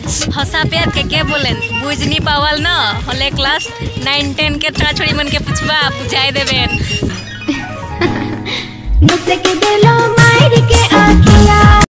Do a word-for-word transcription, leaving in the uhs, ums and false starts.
हंसा प्यार के के बोले बुझ नहीं पावल न हले क्लास नाइन टेन के छोड़ा छोड़ी मन के पूछबा बुझाई देबेन मुझसे के दिलो मार के आखिया।